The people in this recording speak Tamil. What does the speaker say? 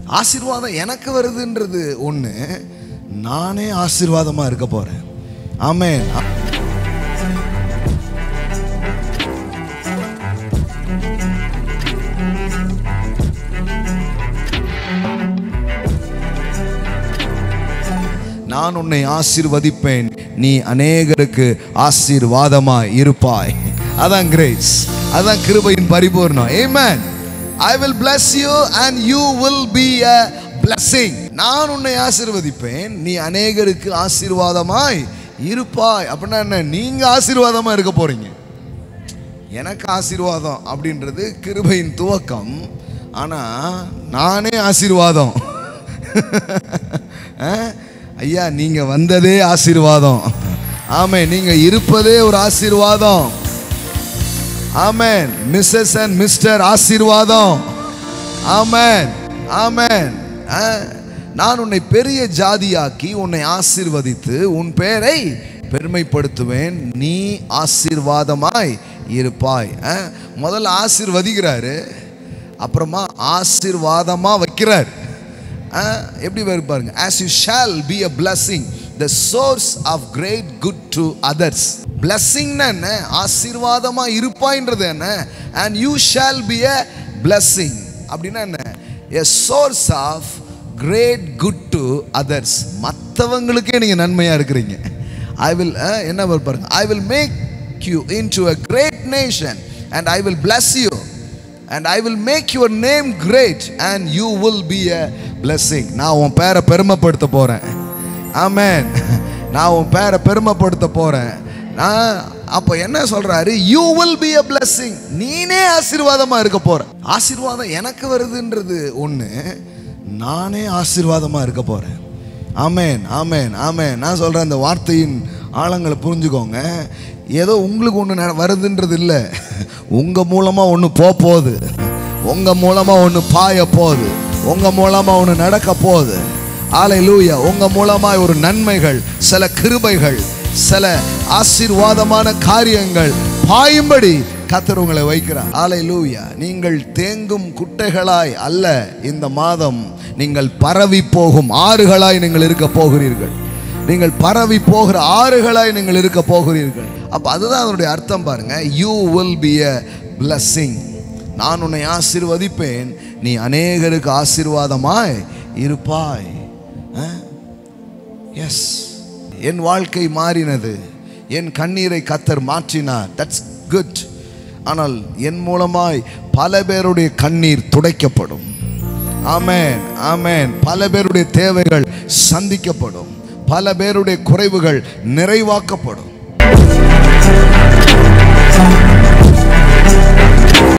ஆசீர்வாதம் எனக்கு வருதுன்றது ஒன்று, நானே ஆசீர்வாதமாக இருக்க போகிறேன். ஆமென். நான் உன்னை ஆசீர்வதிப்பேன், நீ அநேகருக்கு ஆசீர்வாதமாய் இருப்பாய். அதான் கிரேஸ், அதான் கிருபையின் பரிபூர்ணம். ஆமென். I will bless you and you will be a blessing. நான் உன்னை ஆசீர்வதிப்பேன், நீ அநேகருக்கு ஆசீர்வாதமாய் இருப்பாய். அப்படின்னா என்ன? நீங்க ஆசீர்வாதமா இருக்க போறீங்க. எனக்கு ஆசீர்வாதம் அப்படின்றது கிருபையின் துவக்கம். ஆனா நானே ஆசீர்வாதம். ஐயா, நீங்க வந்ததே ஆசீர்வாதம். ஆமென். நீங்க இருப்பதே ஒரு ஆசீர்வாதம். ஆமென். மிஸ்ஸஸ் அண்ட் மிஸ்டர் ஆசீர்வாதம். ஆமென். ஆமென். நான் உன்னை பெரிய ஜாதியாக்கி உன்னை ஆசீர்வதித்து உன் பெயரை பெருமைப்படுத்துவேன், நீ ஆசீர்வாதமாய் இருப்பாய். முதல்ல ஆசீர்வதிக்கிறாரு, அப்புறமா ஆசீர்வாதமா வைக்கிறார். எப்படி வரும் பாருங்க. As you shall be a blessing, the source of great good to others. Blessing என்ன? ஆசீர்வாதமா இருப்பாய்ன்றது என்ன? And you shall be a blessing அப்படின்னா என்ன? A source of great good to others. மற்றவங்களுக்கே நீங்க நன்மையா இருக்கிறீங்க. I will என்ன வரும் பாருங்க. I will make you into a great nation and I will bless you and I will make your name great and you will be a blessing. நான் உன் பேரை பெருமைப்படுத்த போறேன். ஆமென். நான் உன் பேரை பெருமைப்படுத்த போறேன். அப்ப என்ன சொல்றாரு? You will be a blessing. நீனே ஆசீர்வாதமா இருக்க போற. ஆசீர்வாதம் எனக்கு வருதுன்றது ஒண்ணு, நானே ஆசீர்வாதமா இருக்க போறேன். ஆமென். ஆமென். ஆமென். நான் சொல்றேன், இந்த வார்த்தையின் ஆழங்களை புரிஞ்சுக்கோங்க. ஏதோ உங்களுக்கு ஒன்று வருதுன்றது இல்லை, உங்க மூலமா ஒன்று போகுது, உங்க மூலமா ஒன்று பாய போகுது, உங்க மூலமா ஒன்று நடக்க போகுது. ஹல்லேலூயா. உங்க மூலமா ஒரு நன்மைகள், சில கிருபைகள், சில ஆசீர்வாதமான காரியங்கள் பாயும்படி கர்த்தர் உங்களை வைக்கிறார். ஹல்லேலூயா. நீங்கள் தேங்கும் குட்டைகளாய் அல்ல, இந்த மாதம் நீங்கள் பரவி போகும் ஆறுகளாய் நீங்கள் இருக்க போகிறீர்கள். நீங்கள் பரவி போகிற ஆறுகளாய் நீங்கள் இருக்க போகிறீர்கள். அப்ப அதுதான் அதனுடைய அர்த்தம் பாருங்க. You will be a blessing. நான் உன்னை ஆசீர்வதிப்பேன், நீ அநேகருக்கு ஆசீர்வாதமாய் இருப்பாய். எஸ், என் வாழ்க்கை மாறினது, என் கண்ணீரை கர்த்தர் மாற்றினார். That's good. ஆனால் என் மூலமாய் பல பேருடைய கண்ணீர் துடைக்கப்படும். ஆமென். ஆமென். பல பேருடைய தேவைகள் சந்திக்கப்படும், பல பேருடைய குறைவுகள் நிறைவாக்கப்படும்.